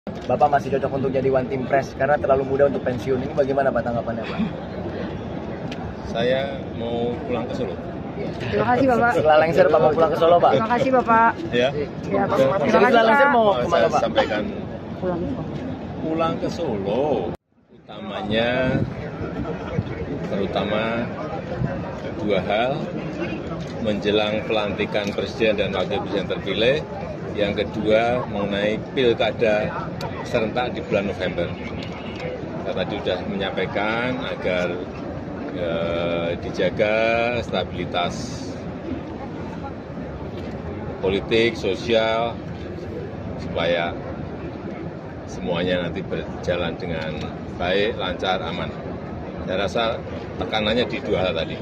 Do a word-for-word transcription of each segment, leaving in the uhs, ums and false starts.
Bapak masih cocok untuk jadi one team press karena terlalu muda untuk pensiun. Ini bagaimana Pak tanggapannya Pak? Saya mau pulang ke Solo. Terima kasih Bapak. Setelah lengser Pak mau pulang ke Solo Pak? Terima kasih Bapak. Ya. Ya, Pak. Terima kasih Setelah lengser Pak. mau Mau kemana saya Pak? sampaikan Pulang. pulang ke Solo. Utamanya, terutama dua hal, menjelang pelantikan Presiden dan Wakil Presiden terpilih. Yang kedua mengenai pilkada serentak di bulan November. Saya tadi sudah menyampaikan agar eh, dijaga stabilitas politik, sosial, supaya semuanya nanti berjalan dengan baik, lancar, aman. Saya rasa tekanannya di dua hal tadi.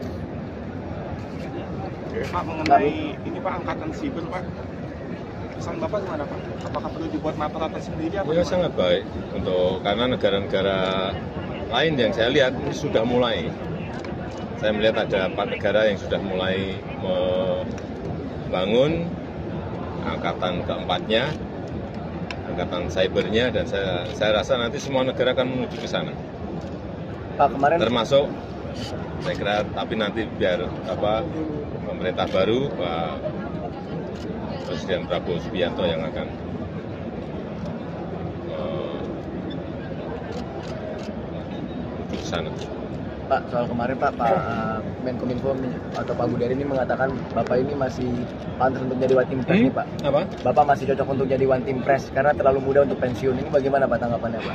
Pak, mengenai ini Pak, angkatan siber Pak, pesan Bapak gimana Pak? Apakah perlu dibuat rata-rata sendiri? Apa Ya sangat baik, untuk karena negara-negara lain yang saya lihat ini sudah mulai. Saya melihat ada empat negara yang sudah mulai membangun angkatan keempatnya, angkatan cybernya, dan saya, saya rasa nanti semua negara akan menuju ke sana. Pak kemarin Termasuk, saya kira, tapi nanti biar apa pemerintah baru, Pak Presiden Prabowo Subianto yang akan menuju ke sana. Pak soal kemarin Pak Pak uh, Menkominfo atau Pak Budari ini mengatakan Bapak ini masih pantas untuk jadi one team press Hmm? nih Pak. Apa? Bapak masih cocok untuk jadi one team press karena terlalu muda untuk pensiun. Ini bagaimana Pak tanggapannya Pak?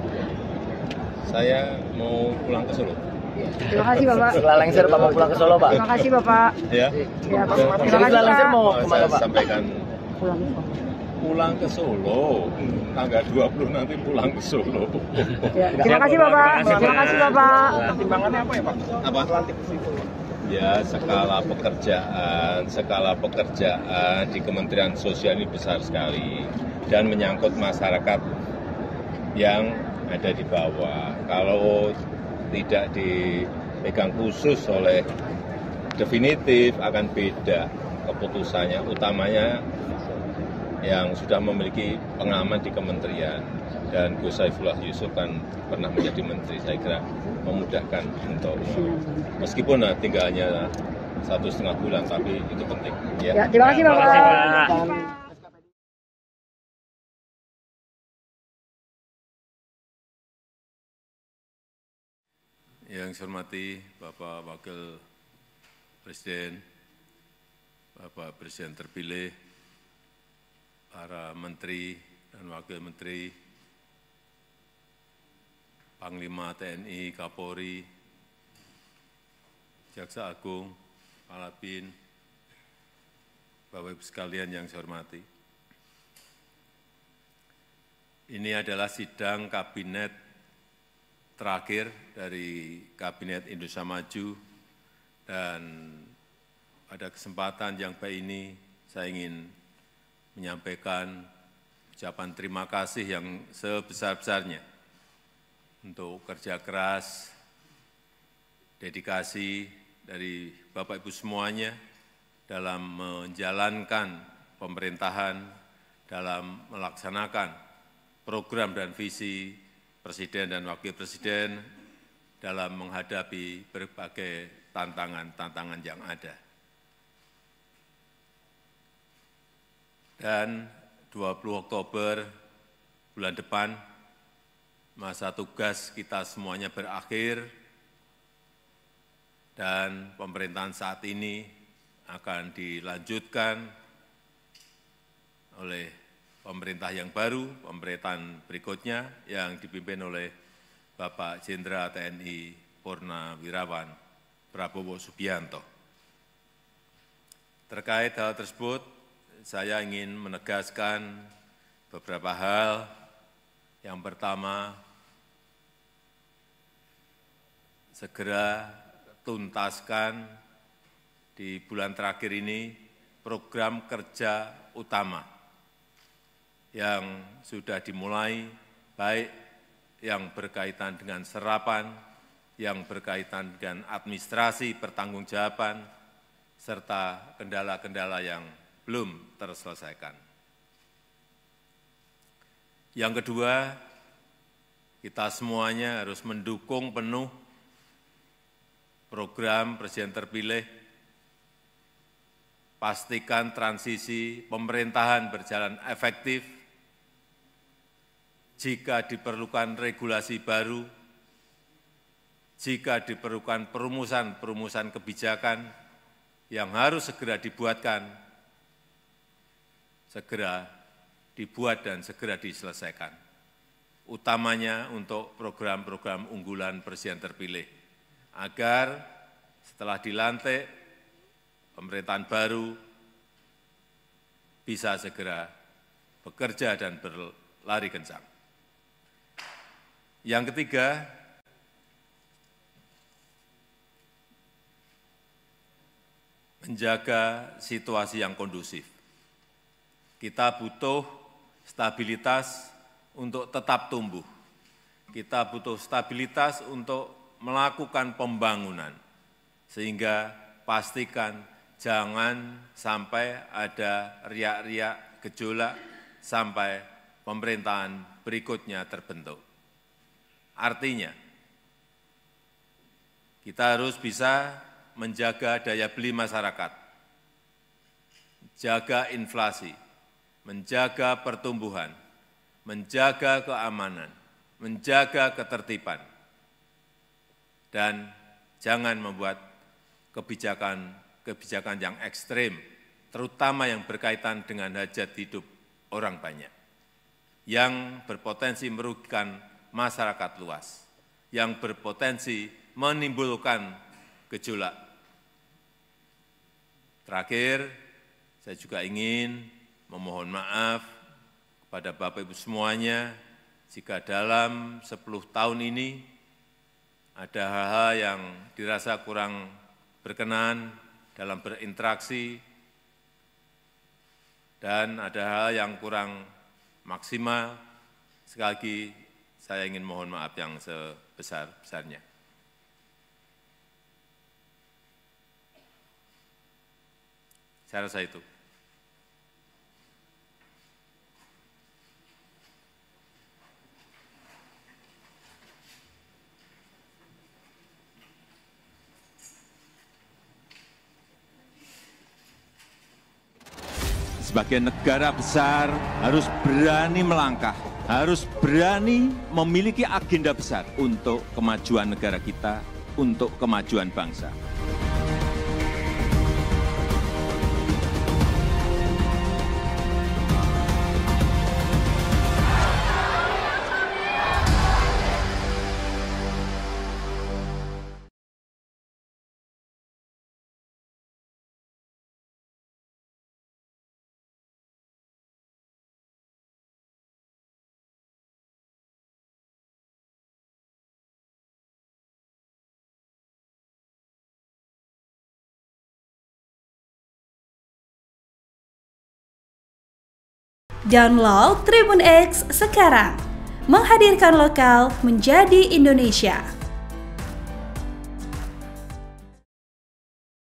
Saya mau pulang ke Solo. Terima kasih Bapak. Setelah lengser Pak mau pulang ke Solo Pak? Terima kasih Bapak. Ya. Ya, Pak. Terima kasih Setelah lengser Pak. mau Mau kemana saya Pak? sampaikan Pulang. pulang ke Solo. Tanggal dua puluh nanti pulang ke Solo. Ya, terima kasih Bapak. Terima kasih Bapak. pertimbangannya apa ya Pak? Apa? Pelantik siber. Ya, skala pekerjaan, skala pekerjaan di Kementerian Sosial ini besar sekali dan menyangkut masyarakat yang ada di bawah. Kalau tidak dipegang khusus oleh definitif akan beda keputusannya, utamanya yang sudah memiliki pengalaman di kementerian, dan Gus Saifullah Yusuf kan pernah menjadi menteri. Saya kira memudahkan untuk meskipun nah, tinggalnya satu setengah bulan, tapi itu penting. Ya, terima kasih Bapak. Yang saya hormati Bapak Wakil Presiden, Bapak Presiden terpilih, para menteri dan wakil menteri, Panglima T N I, Kapolri, Jaksa Agung, Kepala Bin, Bapak Ibu sekalian yang saya hormati. Ini adalah sidang kabinet terakhir dari Kabinet Indonesia Maju, dan pada kesempatan yang baik ini saya ingin menyampaikan ucapan terima kasih yang sebesar-besarnya untuk kerja keras, dedikasi dari Bapak Ibu semuanya dalam menjalankan pemerintahan, dalam melaksanakan program dan visi Presiden dan Wakil Presiden dalam menghadapi berbagai tantangan-tantangan yang ada. Dan dua puluh Oktober bulan depan, masa tugas kita semuanya berakhir, dan pemerintahan saat ini akan dilanjutkan oleh pemerintah yang baru, pemerintahan berikutnya yang dipimpin oleh Bapak Jenderal T N I Purnawirawan Prabowo Subianto. Terkait hal tersebut, saya ingin menegaskan beberapa hal. Yang pertama, segera tuntaskan di bulan terakhir ini program kerja utama yang sudah dimulai, baik yang berkaitan dengan serapan, yang berkaitan dengan administrasi pertanggungjawaban, serta kendala-kendala yang belum terselesaikan. Yang kedua, kita semuanya harus mendukung penuh program Presiden terpilih. Pastikan transisi pemerintahan berjalan efektif. Jika diperlukan regulasi baru, jika diperlukan perumusan-perumusan kebijakan yang harus segera dibuatkan, segera dibuat dan segera diselesaikan. Utamanya untuk program-program unggulan Presiden terpilih, agar setelah dilantik pemerintahan baru bisa segera bekerja dan berlari kencang. Yang ketiga, menjaga situasi yang kondusif. Kita butuh stabilitas untuk tetap tumbuh. Kita butuh stabilitas untuk melakukan pembangunan, sehingga pastikan jangan sampai ada riak-riak gejolak sampai pemerintahan berikutnya terbentuk. Artinya, kita harus bisa menjaga daya beli masyarakat, jaga inflasi, menjaga pertumbuhan, menjaga keamanan, menjaga ketertiban, dan jangan membuat kebijakan-kebijakan yang ekstrim, terutama yang berkaitan dengan hajat hidup orang banyak, yang berpotensi merugikan masyarakat luas, yang berpotensi menimbulkan gejolak. Terakhir, saya juga ingin memohon maaf kepada Bapak Ibu semuanya jika dalam sepuluh tahun ini ada hal-hal yang dirasa kurang berkenan dalam berinteraksi dan ada hal yang kurang maksimal. Sekali lagi, saya ingin mohon maaf yang sebesar-besarnya. Saya rasa itu. Sebagai negara besar harus berani melangkah, harus berani memiliki agenda besar untuk kemajuan negara kita, untuk kemajuan bangsa. Download Tribun X sekarang, menghadirkan lokal menjadi Indonesia.